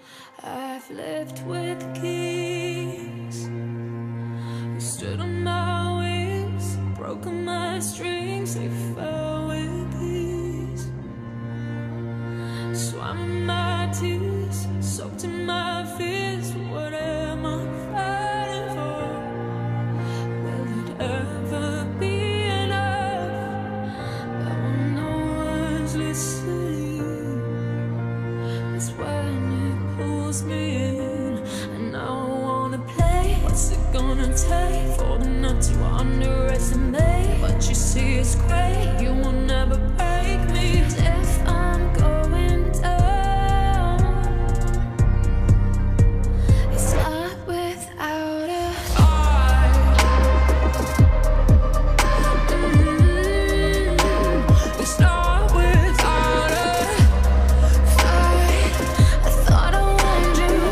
I've lived with kings who stood on my wings, broken my strings, they fell with peace. Swam in my tears, soaked in my fears. What am I fighting for? Will it ever be enough? But when no one's listening, that's when it pulls me in. And now I wanna play. What's it gonna take for them not to underestimate? What you see is great, you will never break me. If I'm going down, it's not without a fight. It's not without a fight. I thought I warned you.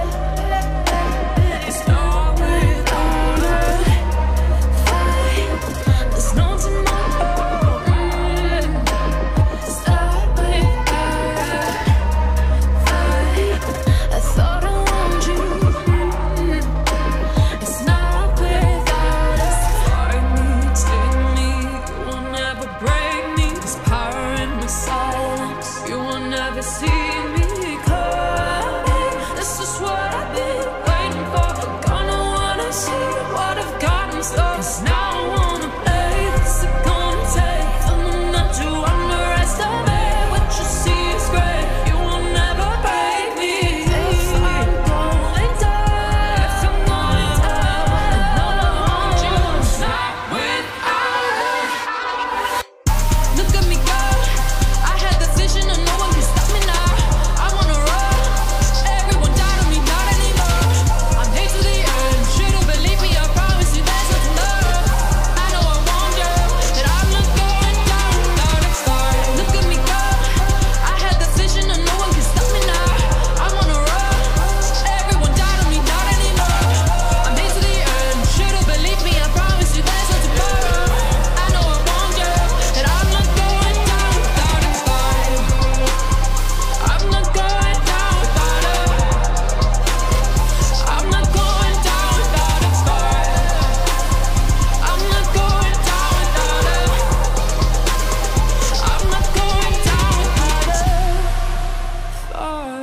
It's not without a fight. There's no tomorrow. It's not without a fight. I thought I warned you. It's not without a fight. Take me, you will never break me. There's power in the silence. You will never see me coming. This is what I've been waiting for. Gonna wanna see what I've got in store. 'Cause now I wanna play. What's it gonna take for them not to underestimate? What you see is great, you will never break me. If I'm going down, if I'm going down, I know I want you. It's not without a look at me go. I had the vision and no one can stop me now. I wanna run. Everyone died on me, not anymore. I'm here to the end. You don't believe me, I promise you there's no tomorrow. I know I warned you that I'm not going down without a fight. Look at me go. I had the vision and no one can stop me now. I wanna run. Everyone died on me, not anymore. I'm here to the end. You don't believe me, I promise you there's no tomorrow. I know I warned you that I'm not going down without a fight. I'm not going down without a. I'm not going down without a fight. I'm not going down without a. I'm not going down without a fight.